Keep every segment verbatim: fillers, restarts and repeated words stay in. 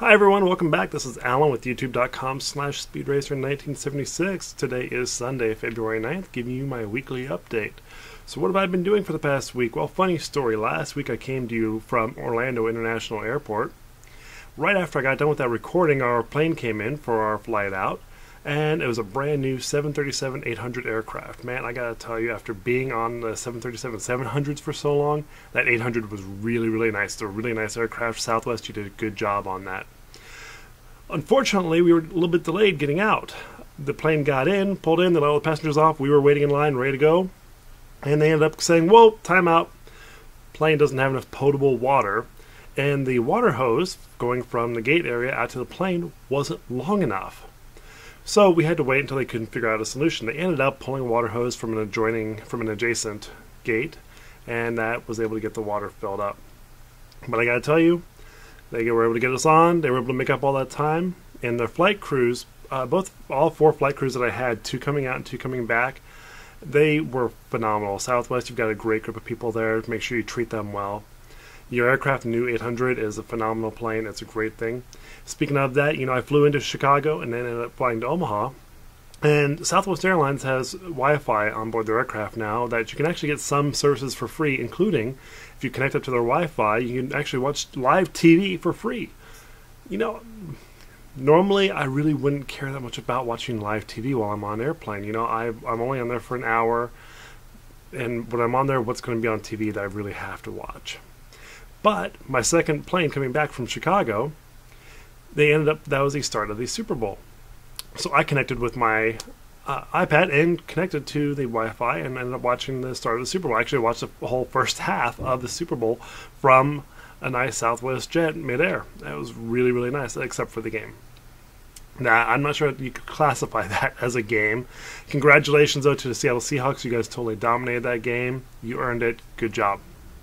Hi everyone, welcome back. This is Alan with youtube dot com slash speedracer nineteen seventy-six. Today is Sunday, February ninth, giving you my weekly update. So what have I been doing for the past week? Well, funny story. Last week I came to you from Orlando International Airport. Right after I got done with that recording, our plane came in for our flight out, and it was a brand new seven thirty-seven eight hundred aircraft. Man, I gotta tell you, after being on the seven thirty-seven seven hundreds for so long, that eight hundred was really, really nice. They're a really nice aircraft. Southwest, you did a good job on that. Unfortunately, we were a little bit delayed getting out. The plane got in, pulled in, they let all the passengers off. We were waiting in line, ready to go. And they ended up saying, whoa, time out. Plane doesn't have enough potable water. And the water hose going from the gate area out to the plane wasn't long enough. So we had to wait until they couldn't figure out a solution. They ended up pulling a water hose from an adjoining, from an adjacent gate, and that was able to get the water filled up. But I gotta tell you, they were able to get us on. They were able to make up all that time. And their flight crews, uh, both all four flight crews that I had, two coming out and two coming back, they were phenomenal. Southwest, you've got a great group of people there. Make sure you treat them well. Your aircraft, new eight hundred, is a phenomenal plane. It's a great thing. Speaking of that, you know, I flew into Chicago and then ended up flying to Omaha. And Southwest Airlines has Wi-Fi on board their aircraft now that you can actually get some services for free, including if you connect up to their Wi-Fi, you can actually watch live T V for free. You know, normally I really wouldn't care that much about watching live T V while I'm on an airplane. You know, I, I'm only on there for an hour, and when I'm on there, what's going to be on T V that I really have to watch? But my second plane coming back from Chicago, they ended up, that was the start of the Super Bowl. So I connected with my uh, iPad and connected to the Wi-Fi and ended up watching the start of the Super Bowl. I actually watched the whole first half of the Super Bowl from a nice Southwest jet midair. That was really, really nice, except for the game. Now, I'm not sure if you could classify that as a game. Congratulations, though, to the Seattle Seahawks. You guys totally dominated that game. You earned it. Good job.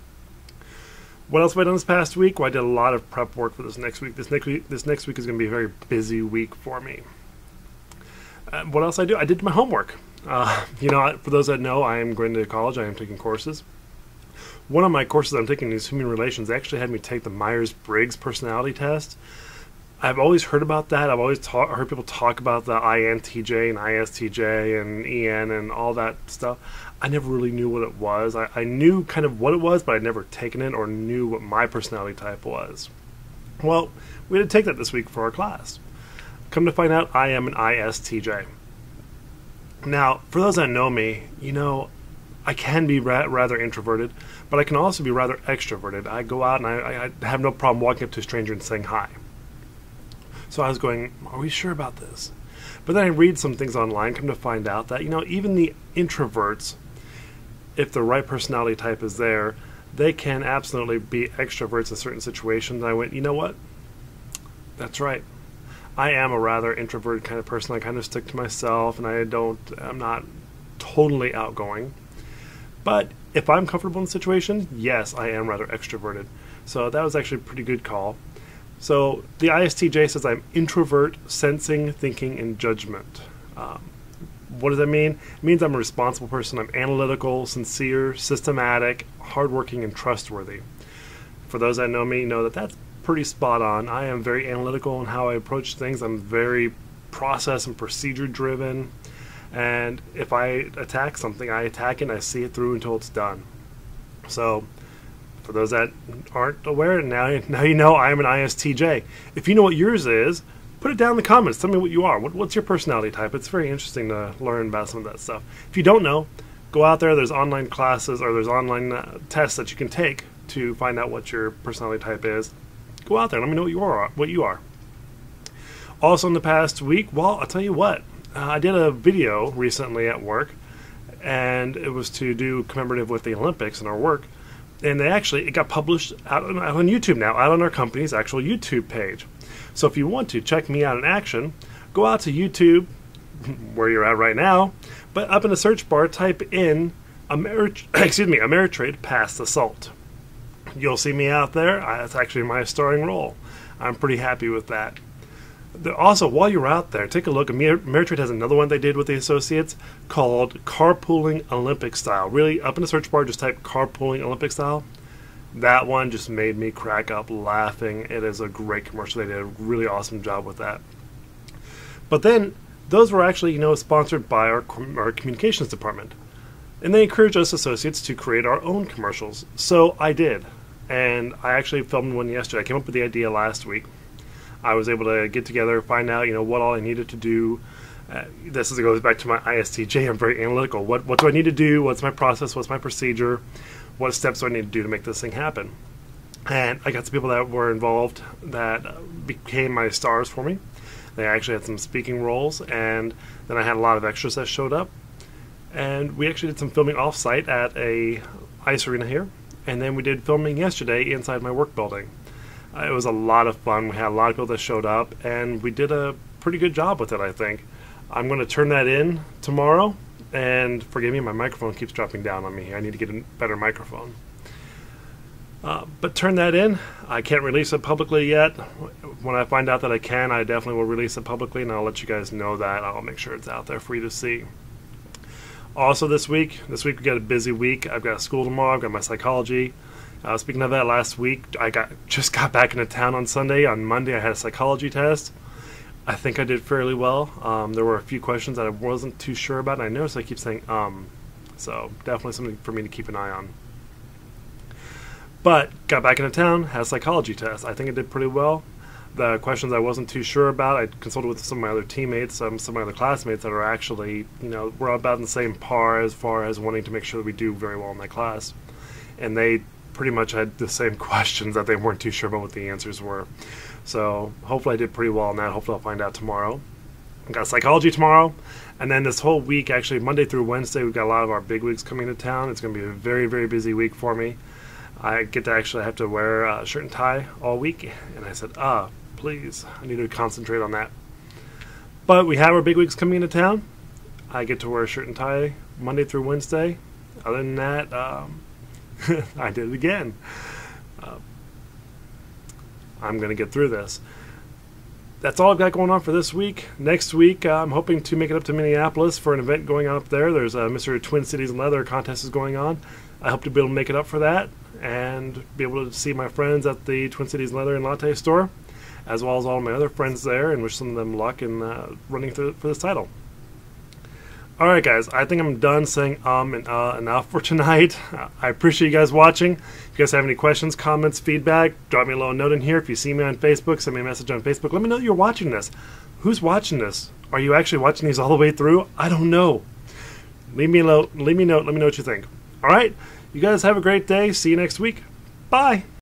What else have I done this past week? Well, I did a lot of prep work for this next week. This next week, this next week is going to be a very busy week for me. Uh, what else I do? I did my homework. Uh, you know, for those that know, I am going to college. I am taking courses. One of my courses I'm taking is human relations. They actually had me take the Myers-Briggs personality test. I've always heard about that. I've always ta- heard people talk about the I N T J and I S T J and E N and all that stuff. I never really knew what it was. I, I knew kind of what it was, but I'd never taken it or knew what my personality type was. Well, we had to take that this week for our class. Come to find out, I am an I S T J. Now, for those that know me, you know, I can be ra- rather introverted, but I can also be rather extroverted. I go out and I, I have no problem walking up to a stranger and saying hi. So I was going, are we sure about this? But then I read some things online, come to find out that, you know, even the introverts, if the right personality type is there, they can absolutely be extroverts in certain situations. And I went, you know what? That's right. I am a rather introverted kind of person. I kind of stick to myself, and I don't, I'm not totally outgoing. But if I'm comfortable in the situation, yes, I am rather extroverted. So that was actually a pretty good call. So the I S T J says I'm introvert, sensing, thinking, and judgment. Um, what does that mean? It means I'm a responsible person. I'm analytical, sincere, systematic, hardworking, and trustworthy. For those that know me, know that that's pretty spot on. I am very analytical in how I approach things. I'm very process and procedure driven. And if I attack something, I attack it and I see it through until it's done. So for those that aren't aware, now, now you know I am an I S T J. If you know what yours is, put it down in the comments. Tell me what you are. What, what's your personality type? It's very interesting to learn about some of that stuff. If you don't know, go out there. There's online classes or there's online uh, tests that you can take to find out what your personality type is. Go out there. Let me know what you are. What you are. Also in the past week, well, I'll tell you what. Uh, I did a video recently at work, and it was to do commemorative with the Olympics in our work. And they actually, it got published out on, out on YouTube now, out on our company's actual YouTube page. So if you want to check me out in action, go out to YouTube, where you're at right now, but up in the search bar, type in Ameri- excuse me, Ameritrade Pass the Salt. You'll see me out there. I, that's actually my starring role. I'm pretty happy with that. The, also, while you're out there, take a look. Amer- Ameritrade has another one they did with the associates called Carpooling Olympic Style. Really, up in the search bar, just type Carpooling Olympic Style. That one just made me crack up laughing. It is a great commercial. They did a really awesome job with that. But then, those were actually, you know, sponsored by our, our communications department. And they encouraged us associates to create our own commercials. So I did. And I actually filmed one yesterday. I came up with the idea last week. I was able to get together, find out, you know, what all I needed to do. Uh, this is, it goes back to my I S T J. I'm very analytical. What, what do I need to do? What's my process? What's my procedure? What steps do I need to do to make this thing happen? And I got some people that were involved that became my stars for me. They actually had some speaking roles, and then I had a lot of extras that showed up. And we actually did some filming off-site at a ice arena here, and then we did filming yesterday inside my work building. Uh, it was a lot of fun. We had a lot of people that showed up, and we did a pretty good job with it, I think. I'm going to turn that in tomorrow, and forgive me, my microphone keeps dropping down on me. I need to get a better microphone. Uh, but turn that in. I can't release it publicly yet. When I find out that I can, I definitely will release it publicly, and I'll let you guys know that. I'll make sure it's out there for you to see. Also this week, this week we got a busy week. I've got school tomorrow. I've got my psychology. Uh, speaking of that, last week I got just got back into town on Sunday. On Monday I had a psychology test. I think I did fairly well. Um, there were a few questions that I wasn't too sure about, and I noticed I keep saying um. So definitely something for me to keep an eye on. But got back into town, had a psychology test. I think I did pretty well. The questions I wasn't too sure about, I consulted with some of my other teammates, um, some of my other classmates that are actually, you know, we're about in the same par as far as wanting to make sure that we do very well in that class. And they pretty much had the same questions that they weren't too sure about what the answers were. So hopefully I did pretty well on that. Hopefully I'll find out tomorrow. I've got psychology tomorrow. And then this whole week, actually Monday through Wednesday, we've got a lot of our big wigs coming to town. It's going to be a very, very busy week for me. I get to actually have to wear a shirt and tie all week. And I said, ah, please, I need to concentrate on that. But we have our big wigs coming into town. I get to wear a shirt and tie Monday through Wednesday. Other than that, um, I did it again. Uh, I'm going to get through this. That's all I've got going on for this week. Next week, uh, I'm hoping to make it up to Minneapolis for an event going on up there. There's a Mister Twin Cities Leather contest is going on. I hope to be able to make it up for that and be able to see my friends at the Twin Cities Leather and Latte store, as well as all my other friends there, and wish some of them luck in uh, running through for this title. Alright guys, I think I'm done saying um and uh enough for tonight. I appreciate you guys watching. If you guys have any questions, comments, feedback, drop me a little note in here. If you see me on Facebook, send me a message on Facebook. Let me know that you're watching this. Who's watching this? Are you actually watching these all the way through? I don't know. Leave me a note, leave me a note, let me know what you think. Alright, you guys have a great day. See you next week. Bye!